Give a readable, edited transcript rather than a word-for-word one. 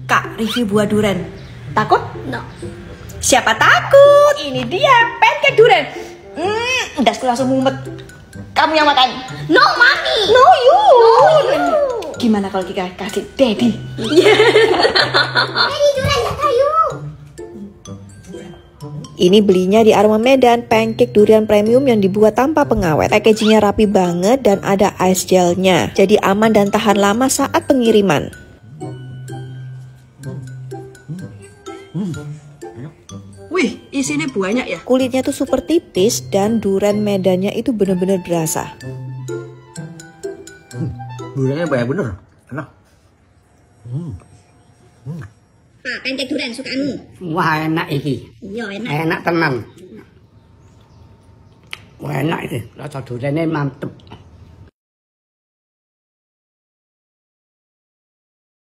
Kak, review buah durian. Takut? No. Siapa takut? Ini dia, pancake durian. Dasku langsung mumet. Kamu yang makan. No, Mami. No, you. No, you. Gimana kalau kita kasih Daddy? Daddy durian kayu. Ini belinya di Aroma Medan, pancake durian premium yang dibuat tanpa pengawet. Packagingnya rapi banget dan ada ice gelnya. Jadi aman dan tahan lama saat pengiriman. Wih, isinya banyak ya. Kulitnya tuh super tipis dan durian Medannya itu bener-bener berasa. Duriannya banyak bener, enak. Pak, pancake durian sukaanmu. Wah enak iki. Iya, enak. Enak tenan. Wah enak iki. Rasa duriannya mantep.